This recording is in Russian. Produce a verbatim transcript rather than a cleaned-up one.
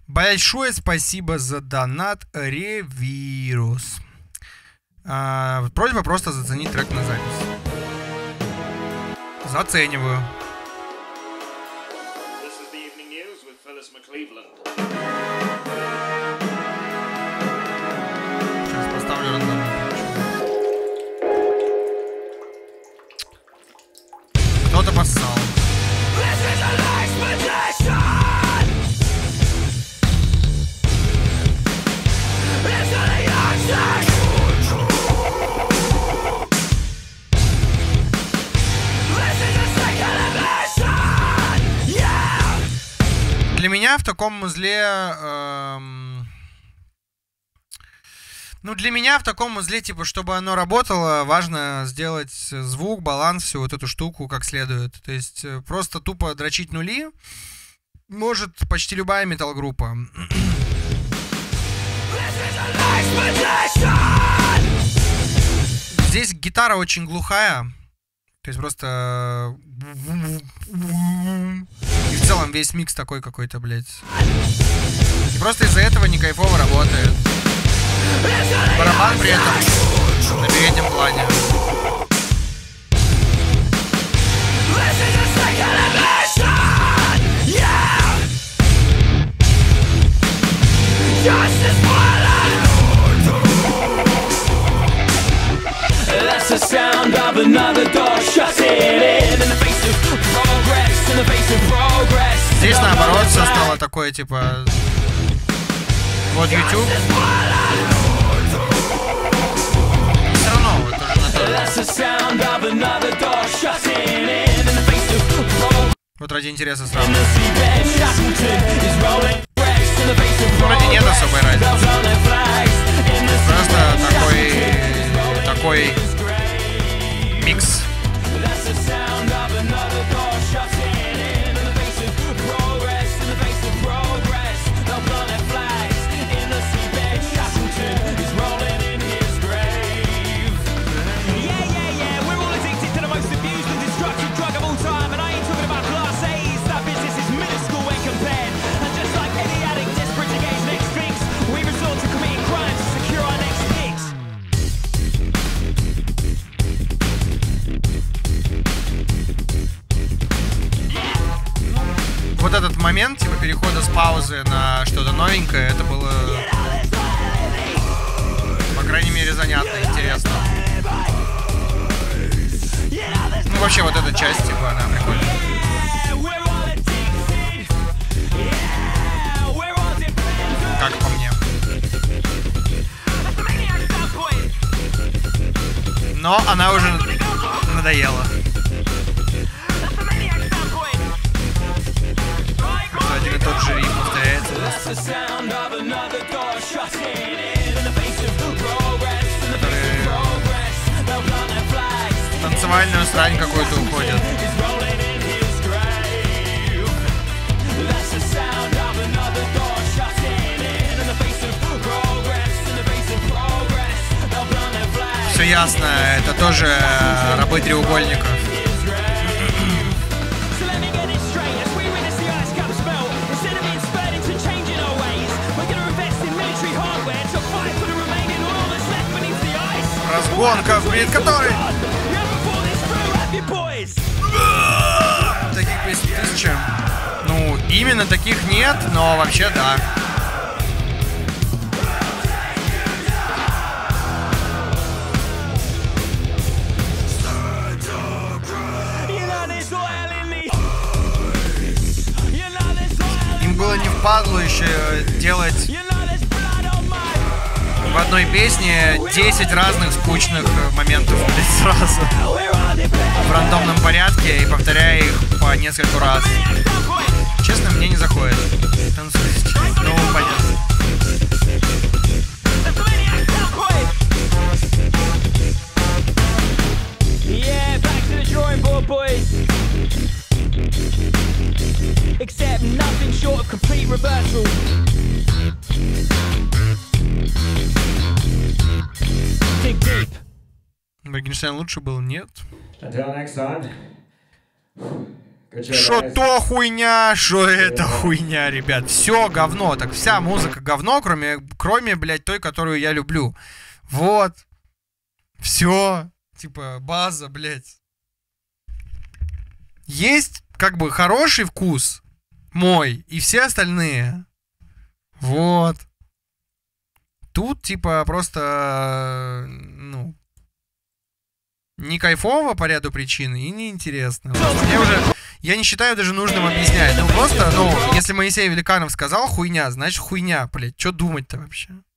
Большое спасибо за донат, Ревирус. А, просьба просто заценить трек на запись. Зацениваю. Сейчас поставлю рандомно. Кто-то поссал. Для меня в таком узле... Эм, ну, для меня в таком узле, типа, чтобы оно работало, важно сделать звук, баланс, всю вот эту штуку как следует. То есть просто тупо дрочить нули может почти любая метал-группа. Здесь гитара очень глухая. То есть просто... И в целом весь микс такой какой-то, блядь. И просто из-за этого не кайфово работает. Барабан при этом на переднем плане. That's the sound of another door shutting in in the face of progress, in the face of progress. Здесь наоборот все стало такое, типа, вот YouTube. Все равно вот тоже на то. That's the sound of another door shutting in in the face of progress. Вот ради интереса сразу. Вроде нет особой разницы. Просто такой, такой микс. Вот этот момент, типа, перехода с паузы на что-то новенькое, это было, по крайней мере, занятно, интересно. Ну, вообще, вот эта часть, типа, она прикольная. Как по мне. Но она уже надоела. Один и тот же риф повторяется. Который танцевальную срань какую-то уходит. Все ясно, это тоже рабы треугольников. Разгонка, перед которой таких песен тысяча. Ну, именно таких нет, но вообще да. Им было не впадло еще делать в одной песне десять разных скучных моментов сразу в рандомном порядке и повторяя их по нескольку раз. Честно, мне не заходит. Ну, понятно. Except nothing short of complete reversal. Dig deep. Моргенштерн лучше был? Нет. Until next time. Шо то хуйня, шо это хуйня, ребят. Все говно. Так вся музыка говно, кроме, кроме, блядь, той, которую я люблю. Вот. Все. Типа, база, блядь. Есть, как бы, хороший вкус. Мой. И все остальные. Вот. Тут, типа, просто, ну, не кайфово по ряду причин и неинтересно. Мне уже, я не считаю даже нужным объяснять. Ну, просто, ну, если Моисей Великанов сказал хуйня, значит хуйня, блядь. Что думать-то вообще?